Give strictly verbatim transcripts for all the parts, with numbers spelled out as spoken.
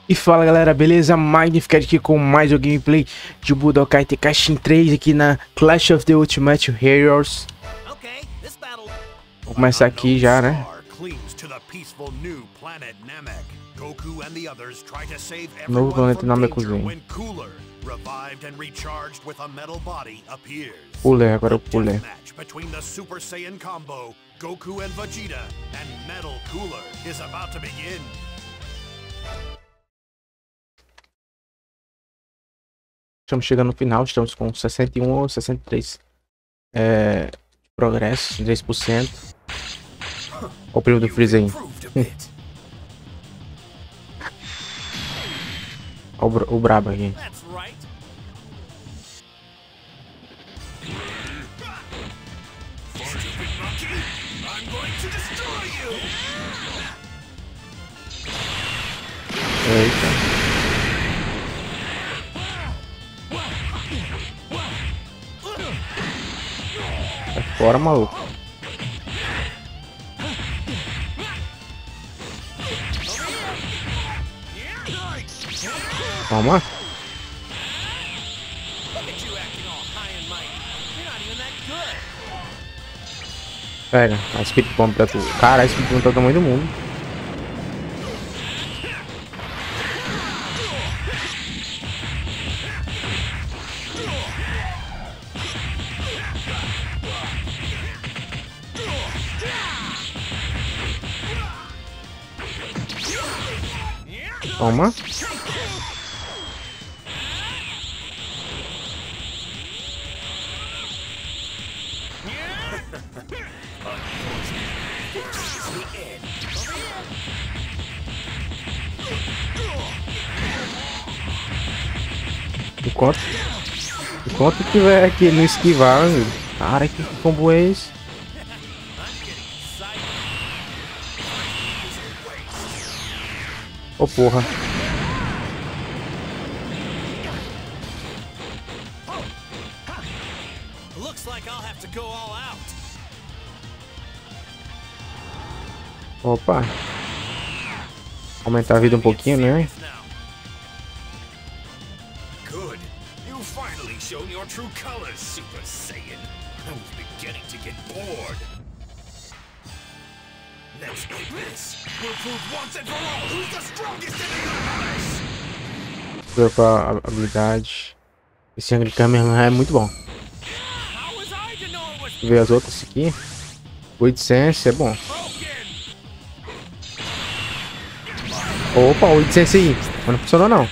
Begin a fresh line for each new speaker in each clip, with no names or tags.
E fala galera, beleza? Magnificado aqui com mais um gameplay de Budokai Tenkaichi três aqui na Clash of the Ultimate Heroes. Vou começar aqui já, né? Novo planeta Namekuzen. Pulei, agora eu pulei. Goku and Vegeta and Metal Cooler is about to begin. Estamos chegando no final, estamos com sessenta e um ou sessenta e três é, de progresso, três por cento. Olha o primo do Freeza aí. Olha o, o brabo aqui. Eita. Sai fora, maluco. Toma. Pega, a Speed Bomb pra tu. Cara, a Speed Bomb tá do tamanho do mundo. Toma. Enquanto, enquanto tiver aqui no esquivar, amigo. Cara, que combo é esse? Oh, porra. Opa. Aumentar a vida um pouquinho, né?
Good. You finally shown your true colors, Super Saiyan. I was beginning to get bored. Let's end this. We'll prove once and for all who's the strongest in the universe.
Trocar a habilidade. Esse Angry Kamehameha é muito bom. Ver as outras aqui. oitocentos é bom. Opa, oitocentos aí. Mas não funcionou não.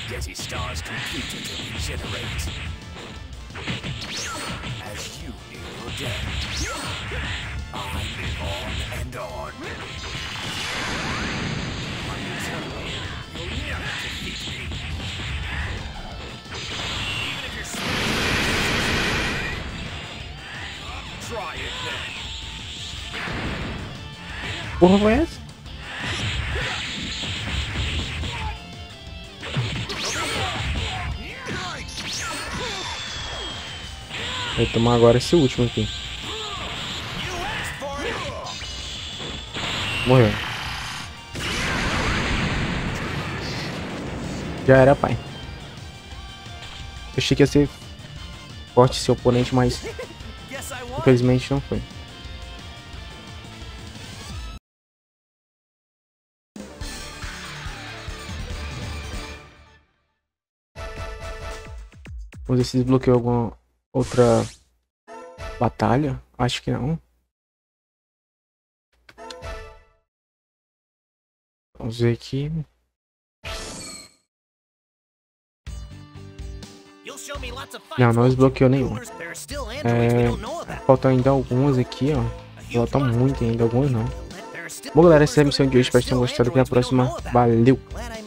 Porra, foi essa? Vou tomar agora esse último aqui. Morreu. Já era, pai. Eu achei que ia ser forte seu oponente, mas infelizmente não foi. Vamos ver se desbloqueou alguma outra batalha. Acho que não. Vamos ver aqui. Não, não desbloqueou nenhum. É, faltam ainda algumas aqui, ó. Faltam muito ainda, algumas não. Bom, galera, essa é a missão de hoje. Espero que tenham gostado. Até a próxima. Valeu!